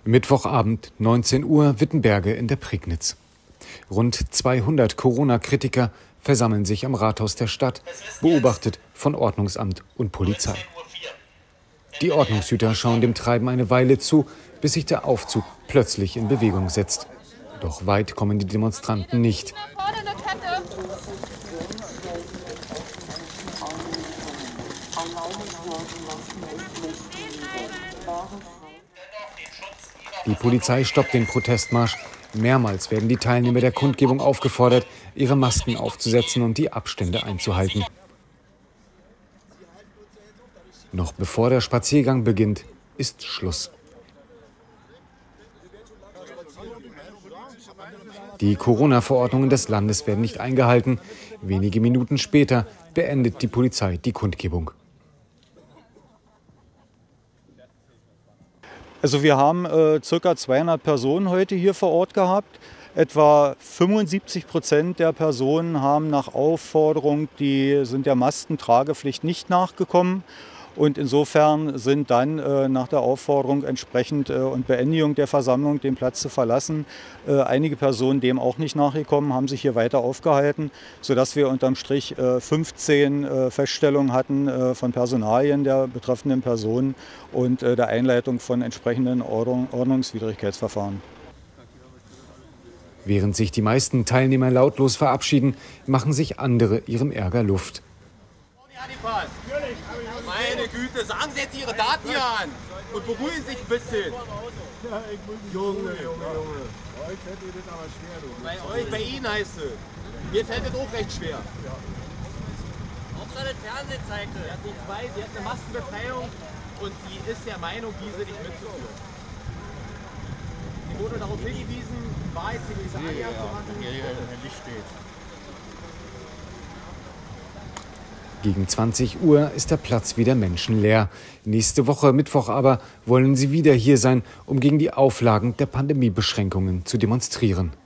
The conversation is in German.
Mittwochabend, 19 Uhr, Wittenberge in der Prignitz. Rund 200 Corona-Kritiker versammeln sich am Rathaus der Stadt, beobachtet von Ordnungsamt und Polizei. Die Ordnungshüter schauen dem Treiben eine Weile zu, bis sich der Aufzug plötzlich in Bewegung setzt. Doch weit kommen die Demonstranten nicht. Die Polizei stoppt den Protestmarsch. Mehrmals werden die Teilnehmer der Kundgebung aufgefordert, ihre Masken aufzusetzen und die Abstände einzuhalten. Noch bevor der Spaziergang beginnt, ist Schluss. Die Corona-Verordnungen des Landes werden nicht eingehalten. Wenige Minuten später beendet die Polizei die Kundgebung. Also wir haben ca. 200 Personen heute hier vor Ort gehabt. Etwa 75% der Personen haben nach Aufforderung, sind der Maskentragepflicht nicht nachgekommen. Und insofern sind dann nach der Aufforderung entsprechend und Beendigung der Versammlung den Platz zu verlassen, einige Personen dem auch nicht nachgekommen, haben sich hier weiter aufgehalten, sodass wir unterm Strich 15 Feststellungen hatten von Personalien der betreffenden Personen und der Einleitung von entsprechenden Ordnungswidrigkeitsverfahren. Während sich die meisten Teilnehmer lautlos verabschieden, machen sich andere ihrem Ärger Luft. Meine Güte, sagen Sie jetzt Ihre Daten hier an und beruhigen sich ein bisschen. Junge. Heute fällt Ihnen das aber schwer, du. Bei Ihnen heißt es. Mir fällt das auch recht schwer. Auch gerade das Fernsehen zeigte. Sie hat eine Maskenbefreiung und sie ist der Meinung, diese nicht mitzuführen. Sie wurde darauf hingewiesen, war jetzt hier diese Anja zu machen. Licht steht. Gegen 20 Uhr ist der Platz wieder menschenleer. Nächste Woche, Mittwoch aber, wollen sie wieder hier sein, um gegen die Auflagen der Pandemiebeschränkungen zu demonstrieren.